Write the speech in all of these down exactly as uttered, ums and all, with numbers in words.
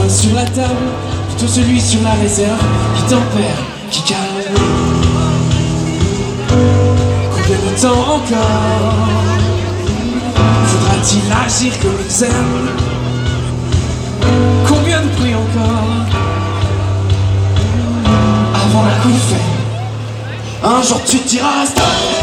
main sur la table, plutôt celui sur la réserve, qui tempère, qui calme. Combien de temps encore faudra-t-il agir comme ils aiment? Combien de prix encore avant la coup fait? Un jour tu te diras stop.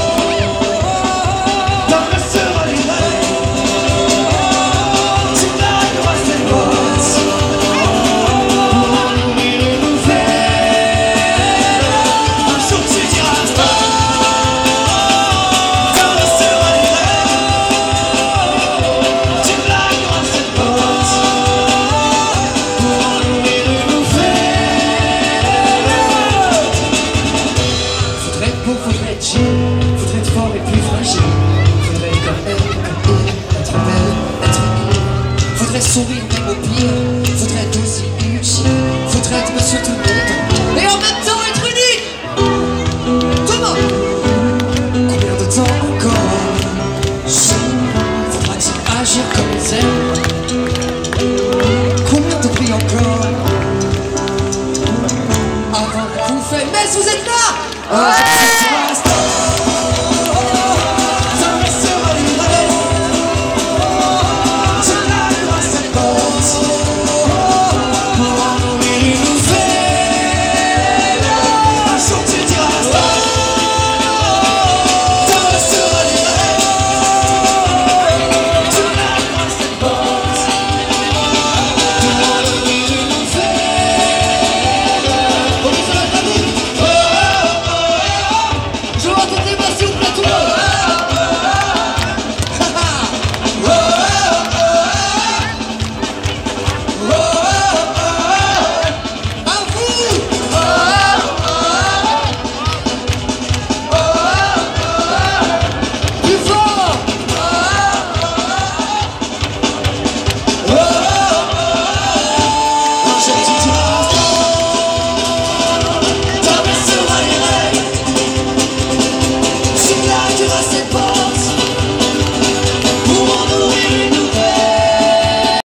Faudrait être fort et plus fragile. Faudrait être comme elle, comme il, être belle, être aimée. Faudrait sourire même au pire. Faudrait être aussi utile. Faudrait être monsieur tout le monde et en même temps être unique. Tout le monde. Combien de temps encore faudra-t-il agir comme ils aiment? Combien de prix encore avant la coup fait? Mais vous êtes là. Ah,